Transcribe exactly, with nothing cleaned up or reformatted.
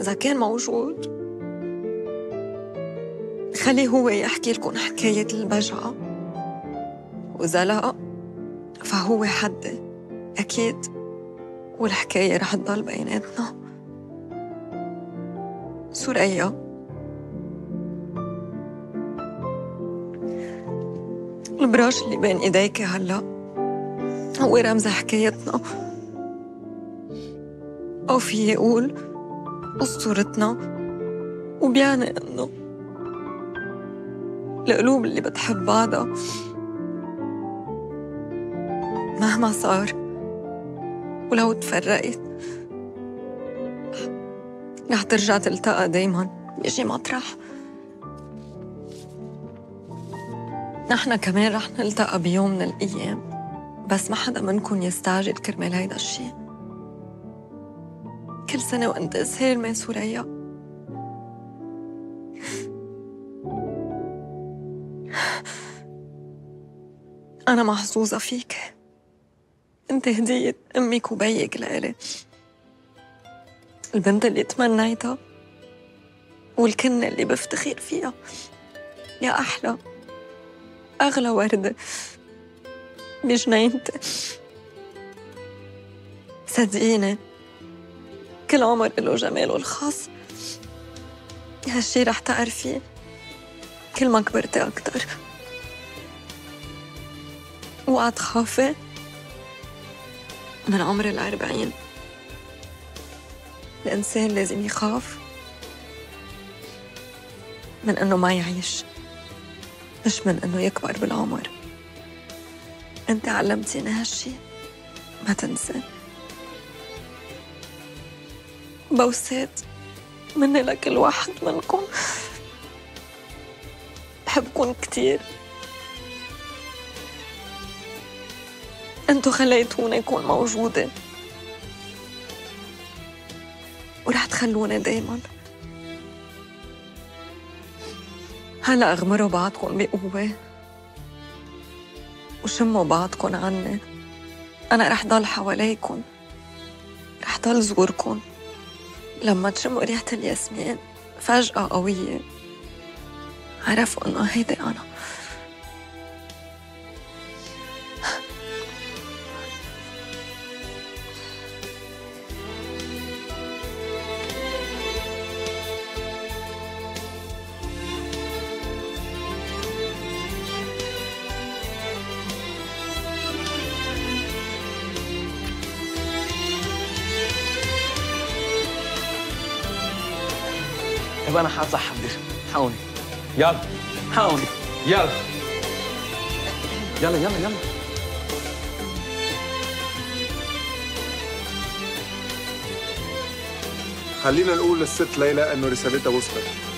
إذا كان موجود خليه هو يحكي لكم حكاية البجعة، وإذا لا فهو حدي أكيد، والحكاية رح تضل بيناتنا. سوريا، البراش اللي بين إيديك هلأ هو رمز حكايتنا، أو فيي أقول أسطورتنا، وبيعني إنه القلوب اللي بتحب بعضها مهما صار ولو تفرقت رح ترجع تلتقى دايماً بيجي مطرح. نحن كمان رح نلتقى بيوم من الأيام، بس ما حدا منكن يستعجل كرمال هيدا الشي. كل سنة وانت سالمة سوريا. أنا محظوظة فيك، انت هدية أمك وبيك لإلي، البنت اللي تمنيتها والكنة اللي بفتخر فيها. يا أحلى أغلى وردة بجنينتي. صدقيني كل عمر له جماله الخاص، هالشي رح تعرفيه كل ما كبرتي أكتر. اوعى تخافي من عمر الأربعين، الإنسان لازم يخاف من إنه ما يعيش، مش من إنه يكبر بالعمر. أنت علمتيني هالشي، ما تنسى. بوسات مني لكل واحد منكم، بحبكم كتير. انتو خليتوني أكون موجودة ورح تخلوني دايماً. هلأ اغمروا بعضكم بقوة وشموا بعضكم عني. أنا رح ضل حواليكم، رح ضل زوركم. لما تشموا ريحة الياسمين فجأة قوية عرفوا إنه هيدي أنا. يبقى انا حصح بدي حاولي. يلا حاولي. يلا يلا يلا يلا. خلينا نقول للست ليلى انه رسالتها وصلت.